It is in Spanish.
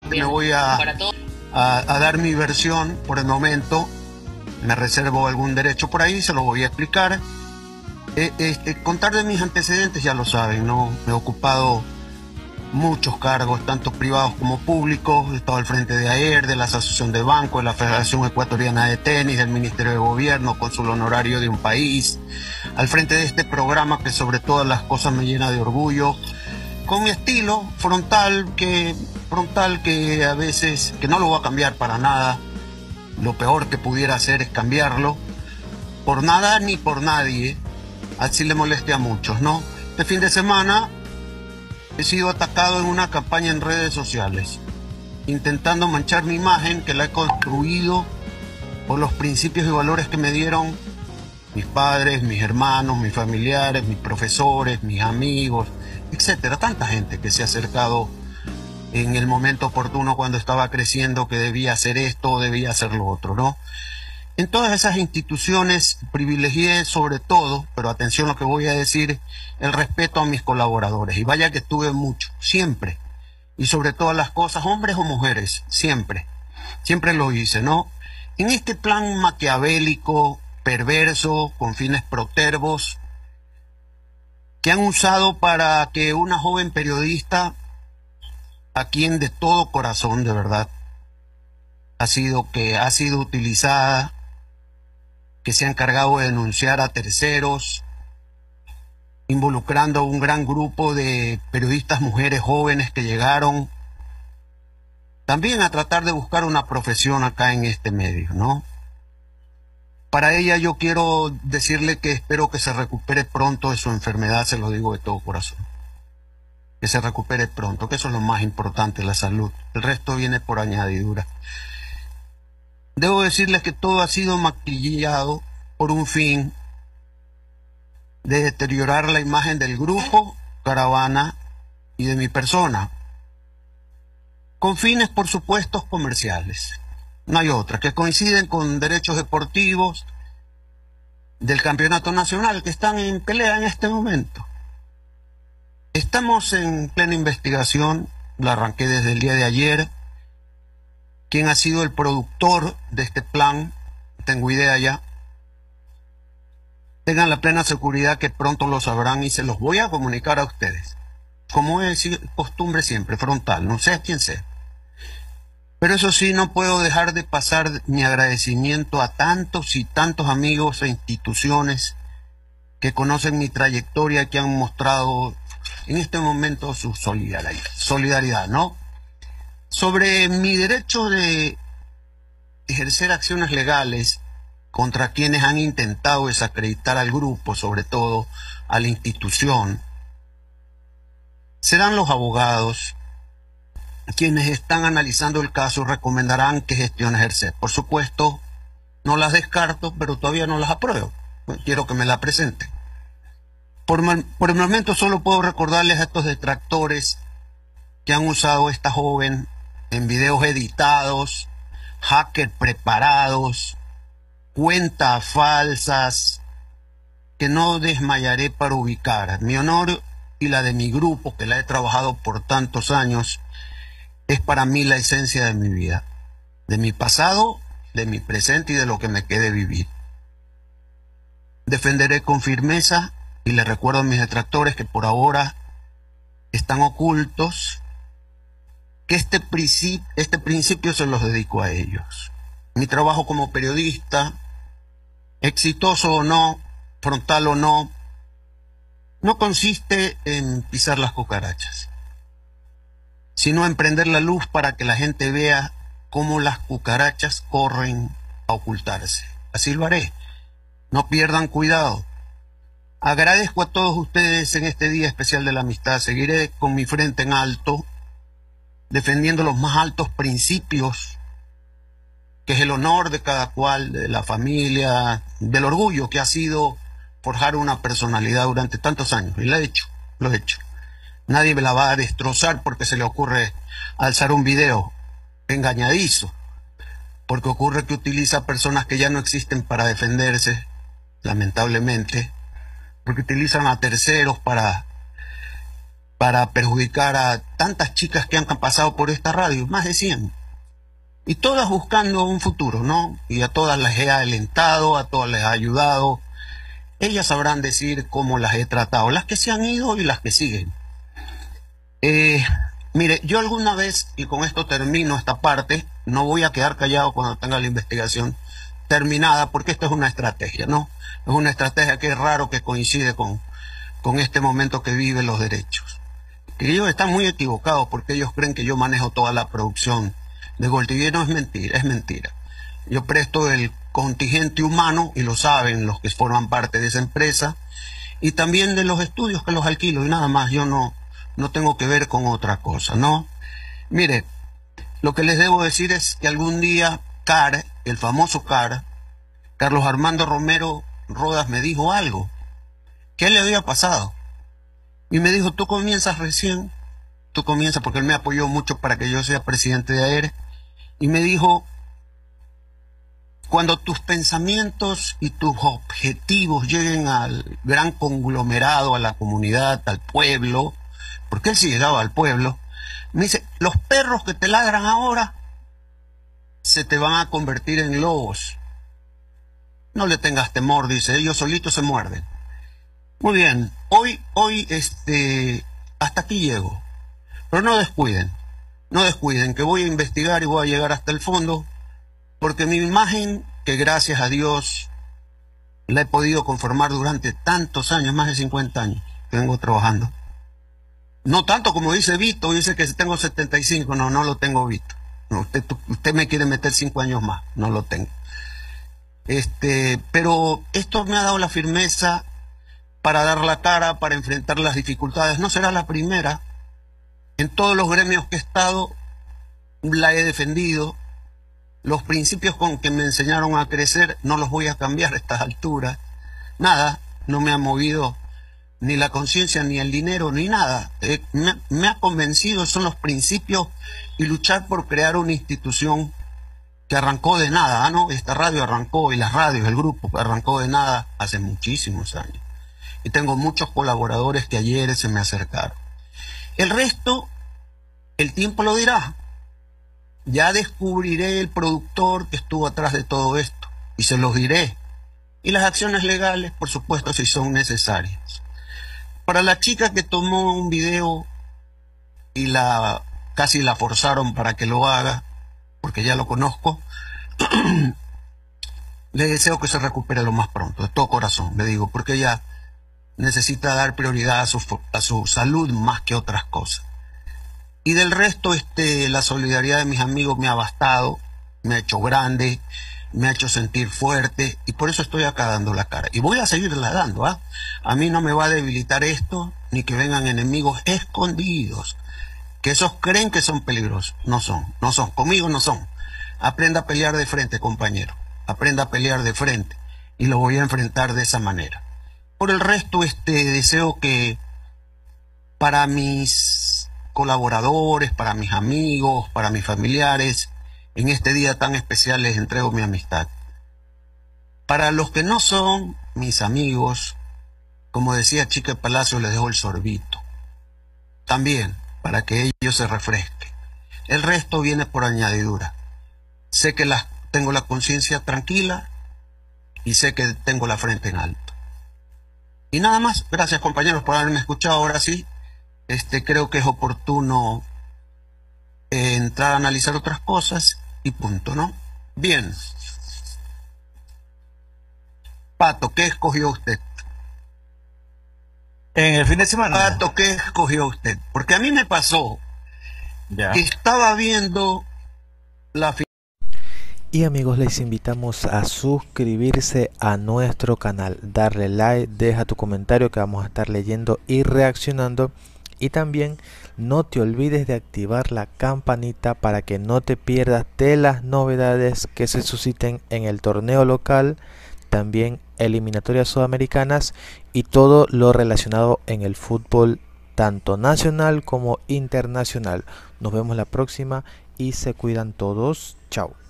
Me voy a dar mi versión por el momento. Me reservo algún derecho por ahí, se lo voy a explicar. Contar de mis antecedentes, ya lo saben, ¿no? Me he ocupado muchos cargos, tanto privados como públicos. He estado al frente de AER, de la Asociación de Bancos, de la Federación Ecuatoriana de Tenis, del Ministerio de Gobierno, cónsul honorario de un país, al frente de este programa que sobre todas las cosas me llena de orgullo, con mi estilo frontal que a veces, que no lo voy a cambiar para nada. Lo peor que pudiera hacer es cambiarlo, por nada ni por nadie, así le moleste a muchos, ¿no? Este fin de semana he sido atacado en una campaña en redes sociales, intentando manchar mi imagen, que la he construido por los principios y valores que me dieron mis padres, mis hermanos, mis familiares, mis profesores, mis amigos, etcétera. Tanta gente que se ha acercado en el momento oportuno cuando estaba creciendo, que debía hacer esto o debía hacer lo otro, ¿no? En todas esas instituciones privilegié sobre todo, pero atención a lo que voy a decir, el respeto a mis colaboradores. Y vaya que tuve mucho, siempre. Y sobre todas las cosas, hombres o mujeres, siempre. Siempre lo hice, ¿no? En este plan maquiavélico, perverso, con fines protervos, que han usado para que una joven periodista, a quien de todo corazón, de verdad, ha sido utilizada, que se ha encargado de denunciar a terceros, involucrando a un gran grupo de periodistas mujeres jóvenes que llegaron también a tratar de buscar una profesión acá en este medio, ¿no? Para ella yo quiero decirle que espero que se recupere pronto de su enfermedad, se lo digo de todo corazón. Que se recupere pronto, que eso es lo más importante, la salud. El resto viene por añadidura. Debo decirles que todo ha sido maquillado por un fin de deteriorar la imagen del grupo Caravana y de mi persona, con fines, por supuesto, comerciales. No hay otra, que coinciden con derechos deportivos del campeonato nacional que están en pelea en este momento. Estamos en plena investigación, la arranqué desde el día de ayer. ¿Quién ha sido el productor de este plan? No tengo idea ya. Tengan la plena seguridad que pronto lo sabrán y se los voy a comunicar a ustedes. Como es costumbre siempre, frontal, no sé a quién sea. Pero eso sí, no puedo dejar de pasar mi agradecimiento a tantos y tantos amigos e instituciones que conocen mi trayectoria y que han mostrado en este momento su solidaridad, ¿no? Sobre mi derecho de ejercer acciones legales contra quienes han intentado desacreditar al grupo, sobre todo a la institución, serán los abogados quienes están analizando el caso y recomendarán qué gestión ejercer. Por supuesto, no las descarto, pero todavía no las apruebo. Quiero que me la presenten. Por el momento solo puedo recordarles a estos detractores que han usado a esta joven en videos editados, hackers preparados, cuentas falsas, que no desmayaré para ubicar. Mi honor y la de mi grupo, que la he trabajado por tantos años, es para mí la esencia de mi vida, de mi pasado, de mi presente y de lo que me quede vivir. Defenderé con firmeza y les recuerdo a mis detractores que por ahora están ocultos, que este principio se los dedico a ellos. Mi trabajo como periodista, exitoso o no, frontal o no, no consiste en pisar las cucarachas, sino en prender la luz para que la gente vea cómo las cucarachas corren a ocultarse. Así lo haré. No pierdan cuidado. Agradezco a todos ustedes en este Día Especial de la Amistad. Seguiré con mi frente en alto, defendiendo los más altos principios, que es el honor de cada cual, de la familia, del orgullo que ha sido forjar una personalidad durante tantos años. Y lo he hecho. Nadie me la va a destrozar porque se le ocurre alzar un video engañadizo, porque ocurre que utiliza personas que ya no existen para defenderse, lamentablemente, porque utilizan a terceros para para perjudicar a tantas chicas que han pasado por esta radio, más de 100. Y todas buscando un futuro, ¿no? Y a todas las he alentado, a todas les he ayudado. Ellas sabrán decir cómo las he tratado, las que se han ido y las que siguen. Mire, yo alguna vez, y con esto termino esta parte, no voy a quedar callado cuando tenga la investigación terminada, porque esto es una estrategia, ¿no? Es una estrategia que es raro que coincide con este momento que viven los derechos. Que ellos están muy equivocados porque ellos creen que yo manejo toda la producción de Gol TV. No, es mentira, es mentira. Yo presto el contingente humano, y lo saben los que forman parte de esa empresa, y también de los estudios que los alquilo, y nada más. Yo no tengo que ver con otra cosa, ¿no? Mire, lo que les debo decir es que algún día CAR, el famoso CAR, Carlos Armando Romero Rodas, me dijo algo. ¿Qué le había pasado? Y me dijo, tú comienzas recién, tú comienzas, porque él me apoyó mucho para que yo sea presidente de AERE, y me dijo, cuando tus pensamientos y tus objetivos lleguen al gran conglomerado, a la comunidad, al pueblo, porque él sí llegaba al pueblo, me dice, los perros que te ladran ahora se te van a convertir en lobos. No le tengas temor, dice, ellos solitos se muerden. Muy bien, hoy hasta aquí llego, pero no descuiden que voy a investigar y voy a llegar hasta el fondo, porque mi imagen, que gracias a Dios la he podido conformar durante tantos años, más de 50 años que vengo trabajando. No tanto como dice Vito, dice que tengo 75, no lo tengo, Vito. No, usted me quiere meter 5 años más, no lo tengo. Pero esto me ha dado la firmeza para dar la cara, para enfrentar las dificultades. No será la primera. En todos los gremios que he estado, la he defendido. Los principios con que me enseñaron a crecer no los voy a cambiar a estas alturas. Nada, no me ha movido ni la conciencia, ni el dinero, ni nada. Me ha convencido, son los principios, y luchar por crear una institución que arrancó de nada, ¿no? Esta radio arrancó, y las radios, el grupo, arrancó de nada hace muchísimos años. Y tengo muchos colaboradores que ayer se me acercaron. El resto, el tiempo lo dirá. Ya descubriré el productor que estuvo atrás de todo esto, y se los diré. Y las acciones legales, por supuesto, si son necesarias. Para la chica que tomó un video y casi la forzaron para que lo haga, porque ya lo conozco, le deseo que se recupere lo más pronto, de todo corazón, le digo, porque ella necesita dar prioridad a su salud más que otras cosas. Y del resto, la solidaridad de mis amigos me ha bastado, me ha hecho grande, me ha hecho sentir fuerte, y por eso estoy acá dando la cara. Y voy a seguirla dando, ¿ah? A mí no me va a debilitar esto, ni que vengan enemigos escondidos, que esos creen que son peligrosos. No son, conmigo no son. Aprenda a pelear de frente, compañero. Aprenda a pelear de frente, y lo voy a enfrentar de esa manera. Por el resto, deseo que para mis colaboradores, para mis amigos, para mis familiares, en este día tan especial les entrego mi amistad. Para los que no son mis amigos, como decía Chique Palacio, les dejo el sorbito. También, para que ellos se refresquen. El resto viene por añadidura. Sé que tengo la conciencia tranquila, y sé que tengo la frente en alto. Y nada más. Gracias, compañeros, por haberme escuchado. Ahora sí, creo que es oportuno entrar a analizar otras cosas, y punto, ¿no? Bien. Pato, ¿qué escogió usted? En el fin de semana. Pato, ¿qué escogió usted? Porque a mí me pasó que estaba viendo la... Y amigos, les invitamos a suscribirse a nuestro canal, darle like, deja tu comentario que vamos a estar leyendo y reaccionando. Y también no te olvides de activar la campanita para que no te pierdas de las novedades que se susciten en el torneo local, también eliminatorias sudamericanas y todo lo relacionado en el fútbol tanto nacional como internacional. Nos vemos la próxima y se cuidan todos. Chao.